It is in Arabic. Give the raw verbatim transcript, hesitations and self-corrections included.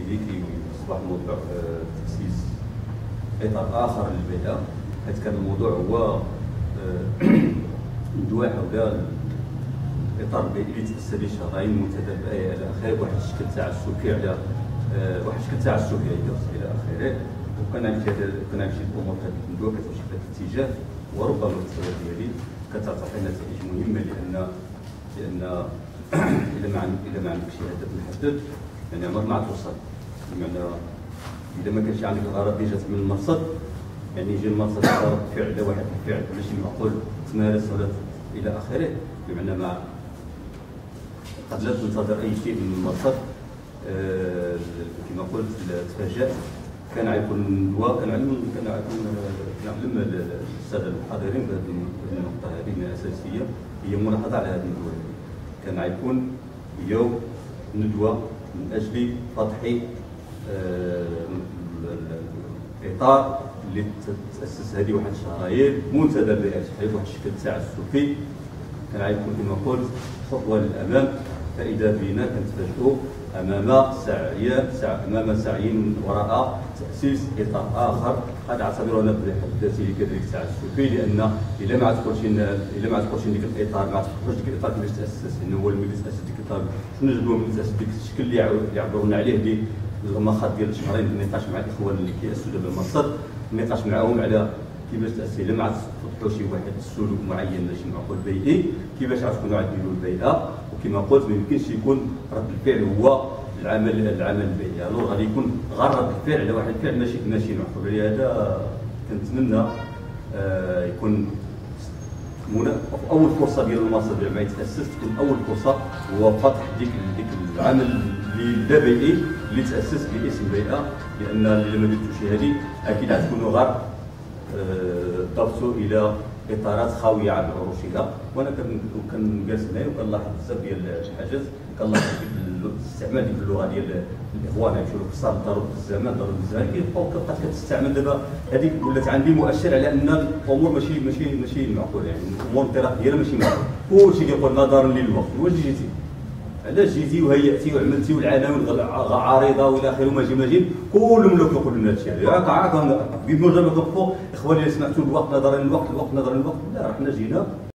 به كيصبح موضوع تاسيس اطار اخر للبيئه، حيث كان الموضوع هو ندوي حول الاطار البيئي اللي تاسس به الشهرين منتدى البيئه الى اخره، واحد الشكل تعسفي على واحد الشكل تعسفي الى اخره. وكان عندي كان عندي شي امور في هذه الندوه كتمشي في هذا الاتجاه، وربما التصوير ديالي كتعطي نتائج مهمه، لان لان الا ما الا ما عندكش هدف محدد يعني عمرك ما غتوصل. بمعنى اذا ما كانش عندك الغرض اللي جات من المرصد، يعني يجي المرصد رد فعل على واحد الفعل ماشي معقول تمارس ولا الى اخره، بمعنى ما قد لا تنتظر اي شيء من المرصد. آه كما قلت تفاجات. كان غيكون ندوه كان علم كان غيكون كنعلم الساده الحاضرين بهذه النقطه هذه اساسيه، هي ملاحظه على هذه الندوه. كان غيكون اليوم ندوه من اجل فتح الاطار اللي تاسس هذه واحد الشهرين منتدى البيئه التحرير واحد الشكل تعسفي. كان غيكون كما قلت خطوه للامام، فاذا بنا كنتفاجئوا امام سعي امام سعي وراء تاسيس اطار اخر قد اعتبرنا بحد ذاته كذلك تعسفي، لان الا ما عتقولش الا ما عتقولش ديك الاطار ما عتفكرش ديك الاطار كيفاش تاسس، انه هو اللي تاسس ديك الاطار شنو جبدوا من تاسس ديك الشكل اللي يعبرون عليه اللي المخاض ديال الشهرين في النقاش مع الاخوان اللي كيأسسوا دابا المرصد، النقاش معاهم على كيفاش تاسس. الا ما عتفتحوا شي واحد السلوك معين ماشي معقول بيئي، كيفاش غتكونوا غديروا البيئه؟ وكما قلت ما يمكنش يكون رد الفعل هو العمل العمل البيئي، الو غادي يكون غير رد الفعل على واحد الفعل ماشي ماشي معقول. لهذا كنتمنى آه يكون اول فرصه ديال المرصد لما يتاسس تكون اول فرصه هو فتح ديك ديك العمل اللي لا بيئي اللي تاسس باسم بيئه، لان الا ما درتوش هذه اكيد غتكونوا غير ضفتوا الى اطارات خاويه على عروشها. وانا كنجالس هنايا وكنلاحظ بزاف ديال الحاجات، كنلاحظ الاستعمال ديال اللغه ديال الاخوان غيمشيو للقصار ضرب الزمان ضرب الزمان كيبقاو كتبقى كتستعمل دابا. هذيك ولات عندي مؤشر على ان الامور ماشي ماشي ماشي معقوله، يعني الامور انطلاقيه ماشي معقوله. كلشي كيقول نظرا للوقت، واش جيتي؟ علاش جيتي وهيأتي وعملتي والعناوين عارضه والى اخره وما ما جيب كلهم لو كيقولوا لنا هادشي هذا ياك عاك بمجرد ما كنبقوا اخواني سمعتوا الوقت نظرا للوقت الوقت نظرا للوقت، لا حنا جينا